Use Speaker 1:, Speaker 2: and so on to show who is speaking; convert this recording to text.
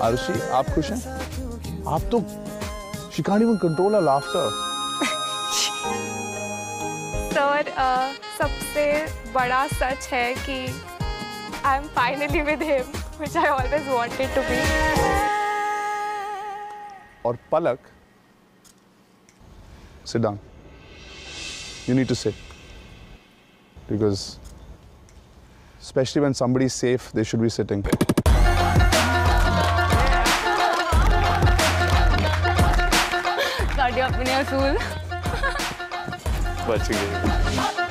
Speaker 1: आरुषि, आप खुश हैं? आप तो she can't even control her laughter.
Speaker 2: Sir, सबसे बड़ा सच है कि I am finally with him, which I always wanted to be.
Speaker 1: और पलक, sit down. You need to sit. Because especially when somebody is safe, they should be sitting.
Speaker 2: Sari अपने असूल
Speaker 1: बच गई।